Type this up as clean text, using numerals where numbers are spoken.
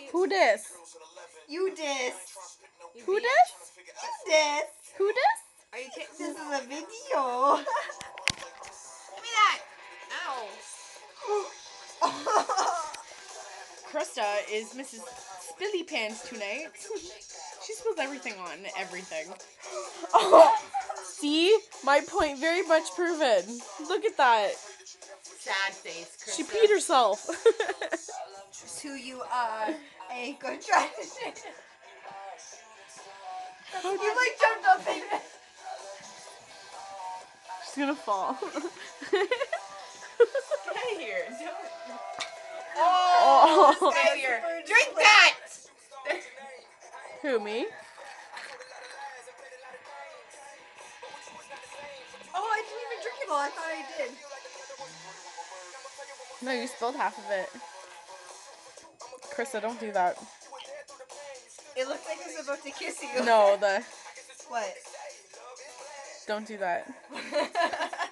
Who dis? You dis. Who dis? You dis. Who dis? Are you kidding? This is a video. Give me that. Ow. Krista is Mrs. Spilly Pants tonight. She spills everything on everything. Oh, see? My point very much proven. Look at that. Sad face, Krista. She peed herself. Who you are. A good tradition. You like jumped up in it. She's gonna fall. Get out of here. Oh. Oh, failure. Drink that. Who, me? Oh, I didn't even drink it all. I thought I did. No, you spilled half of it. Krista, don't do that. It looks like it's about to kiss you. No, What? don't do that.